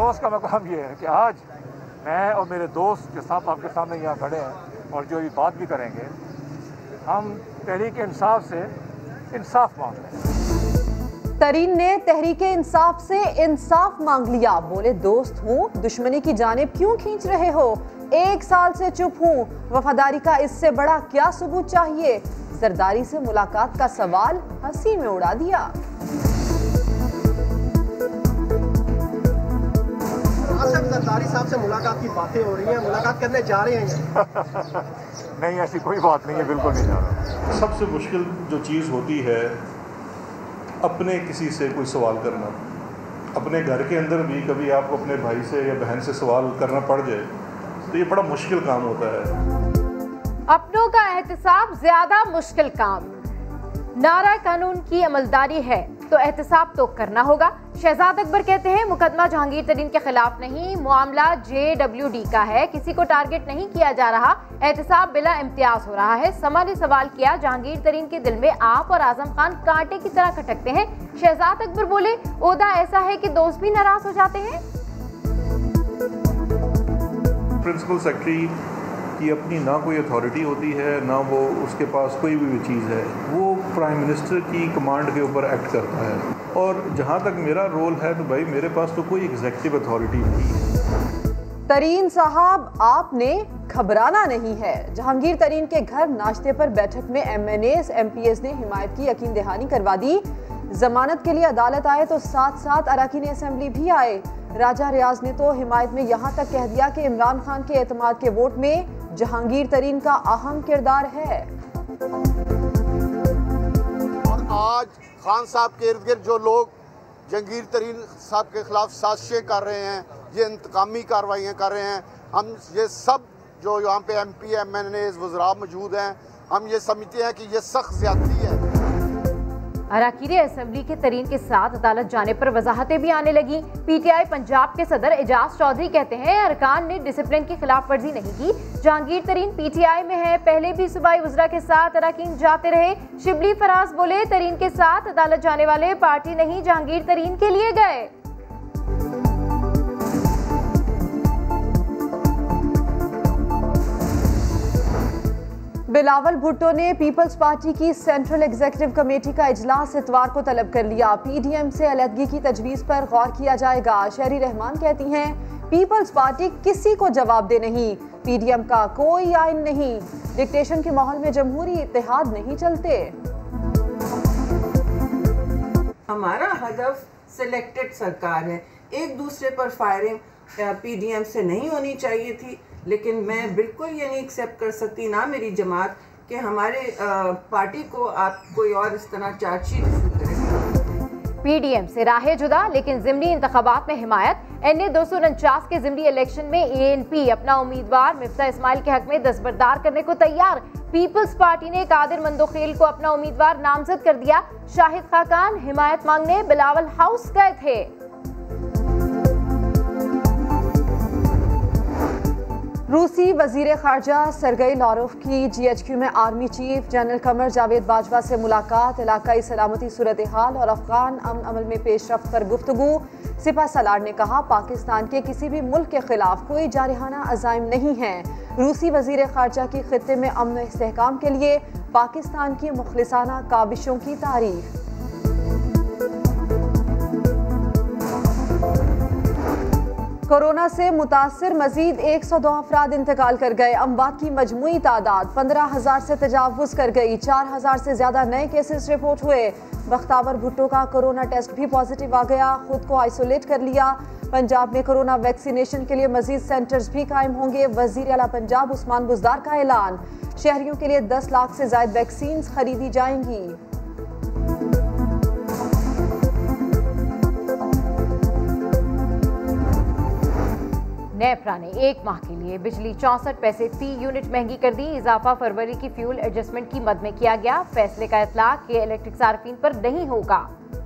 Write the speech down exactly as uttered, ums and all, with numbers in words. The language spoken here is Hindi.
दोस्त का मकाम ये है कि आज मैं और मेरे दोस्त जो साहब आपके सामने यहाँ खड़े हैं और जो अभी बात भी करेंगे, हम तहरीक इंसाफ से इंसाफ मांग रहे हैं। तरीन ने तहरीक इंसाफ से इंसाफ मांग लिया। बोले, दोस्त हूँ, दुश्मनी की जानिब क्यों खींच रहे हो? एक साल से चुप हूँ, वफादारी का इससे बड़ा क्या सबूत चाहिए? जरदारी से मुलाकात का सवाल हंसी में उड़ा दिया। जरदारी साहब से मुलाकात की बातें हो रही हैं, मुलाकात करने जा रहे हैं? नहीं, ऐसी कोई बात नहीं है, बिल्कुल नहीं जा रहा। सबसे मुश्किल जो चीज़ होती है अपने किसी से कोई सवाल करना। अपने घर के अंदर भी कभी आपको अपने भाई से या बहन से सवाल करना पड़ जाए तो ये बड़ा मुश्किल काम होता है। अपनों का एहतिसाब ज्यादा मुश्किल काम। नारा कानून की अमलदारी है तो एहतिसाब तो करना होगा। शहजाद अकबर कहते हैं, मुकदमा जहांगीर तरीन के खिलाफ नहीं, मामला जे डब्ल्यू डी का है, किसी को टारगेट नहीं किया जा रहा, एहतिसाब बिला इम्तियाज हो रहा है। समा ने सवाल किया, जहांगीर तरीन के दिल में आप और आजम खान कांटे की तरह खटकते हैं। शहजाद अकबर बोले, ओहदा ऐसा है कि दोस्त भी नाराज हो जाते हैं। प्रिंसिपल सेक्रेटरी की अपनी ना कोई अथॉरिटी होती है, ना वो उसके पास कोई भी चीज़ है, वो प्राइम मिनिस्टर की कमांड के ऊपर एक्ट करता है। और जहाँ तक मेरा रोल है तो भाई मेरे पास तो कोई एग्जीक्यूटिव अथॉरिटी नहीं है। तरीन साहब, आपने घबराना नहीं है। जहांगीर तरीन के घर नाश्ते पर बैठक में M N S M P S ने हिमायत की यकीन दहानी करवा दी। जमानत के लिए अदालत आए तो साथ साथ अरकान असेंबली भी आए। राजा रियाज ने तो हिमायत में यहाँ तक कह दिया कि इमरान खान के एतमाद के वोट में जहांगीर तरीन का अहम किरदार है। और आज खान साहब के इर्द गिर्द जो लोग जहांगीर तरीन साहब के खिलाफ साजिशें कर रहे हैं, ये इंतकामी कार्रवाइयाँ कर रहे हैं, हम ये सब जो यहाँ पे M P M N A वज़रा मौजूद हैं, हम ये समझते हैं कि ये सख्त ज़्यादती है। अरकान असेंबली के तरीन के साथ अदालत जाने पर वजाहतें भी आने लगी। पीटीआई पंजाब के सदर एजाज चौधरी कहते हैं, अरकान ने डिसिप्लिन की खिलाफ वर्जी नहीं की। जहांगीर तरीन पीटीआई में है, पहले भी सूबाई वज़रा के साथ अरकान जाते रहे। शिबली फराज बोले, तरीन के साथ अदालत जाने वाले पार्टी नहीं, जहांगीर तरीन के लिए गए। बिलावल भुट्टो ने पीपल्स पार्टी की सेंट्रल एग्जीक्यूटिव कमेटी का इजलास इतवार को तलब कर लिया। पीडीएम से अलहदगी की तजवीज़ पर गौर किया जाएगा। शहरी रहमान कहती हैं, पीपल्स पार्टी किसी को जवाब दे नहीं, पीडीएम का कोई आइन नहीं, डिक्टेशन के माहौल में जमहूरी इत्तेहाद नहीं चलते। हमारा हदफ सिलेक्टेड सरकार है, एक दूसरे पर फायरिंग पीडीएम से नहीं होनी चाहिए थी, लेकिन मैं बिल्कुल ये नहीं एक्सेप्ट कर सकती, ना मेरी जमात, कि हमारे आ, पार्टी को आप कोई और इस तरह चार्जशीट इशू करें। पीडीएम से राहे जुदा, लेकिन ज़िमनी इंतखाबात में हिमायत। एन ए दो सौ उनचास के ज़िमनी इलेक्शन में ए एन पी अपना उम्मीदवार मिफ्ता इस्माइल के हक में दस्तबरदार करने को तैयार। पीपल्स पार्टी ने कादिर मंदोखेल को अपना उम्मीदवार नामजद कर दिया। शाहिद खाकान हिमायत मांगने बिलावल हाउस गए थे। रूसी वजीर खारजा सरगई लारोफ की जी एच क्यू में army chief general Qamar Javed Bajwa से मुलाकात। इलाकाई सलामती सूरत हाल और अफगान अमन अमल में पेशरफ्त पर गुफ्तगू। सिपा सलार ने कहा, पाकिस्तान के किसी भी मुल्क के खिलाफ कोई जारहाना अज़ाइम नहीं है। रूसी वजीर खारजा की खित्ते में अमन व इस्तेहकाम के लिए पाकिस्तान की मुखलिसाना काविशों की तारीफ। कोरोना से मुतासिर मजीद एक सौ दो अफराद इंतकाल कर गए। अमवात की मजमूई तादाद पंद्रह हजार से तजावुज कर गई। चार हजार से ज्यादा नए केसेस रिपोर्ट हुए। बख्तावर भुट्टो का कोरोना टेस्ट भी पॉजिटिव आ गया, खुद को आइसोलेट कर लिया। पंजाब में कोरोना वैक्सीनेशन के लिए मजीद सेंटर्स भी कायम होंगे। वजीर आला पंजाब उस्मान बुज़दार का ऐलान, शहरियों के लिए दस लाख से ज्यादा वैक्सीन खरीदी जाएंगी। नेफ्रा ने एक माह के लिए बिजली चौसठ पैसे फी यूनिट महंगी कर दी। इजाफा फरवरी की फ्यूल एडजस्टमेंट की मद में किया गया। फैसले का इतलाक के इलेक्ट्रिक सार्फिन पर नहीं होगा।